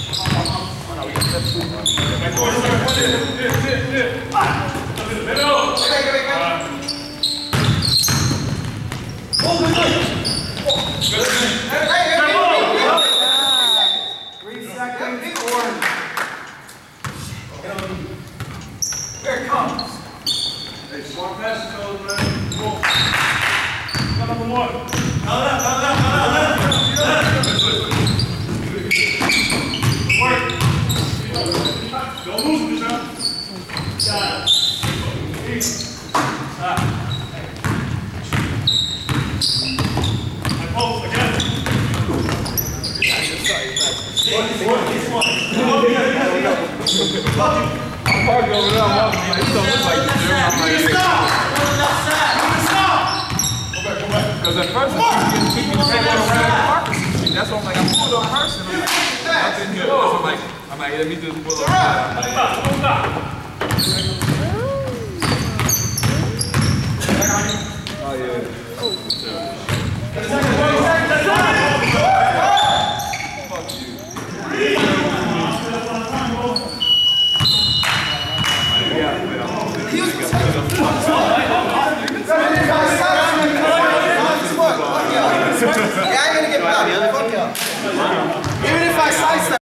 Here it comes. Hey, smart pass, fellas, man. Go. Number one. Work. Don't lose it, John. Got it. I post again. I'm parked over there. I'm walking. It don't look like the gym. I'm like, stop! Go back. Because at first, I'm keeping the around Parkinson Street. That's why I'm like, I pulled up person. I'm like, I've been here. So I'm like, let me just pull up. Stop.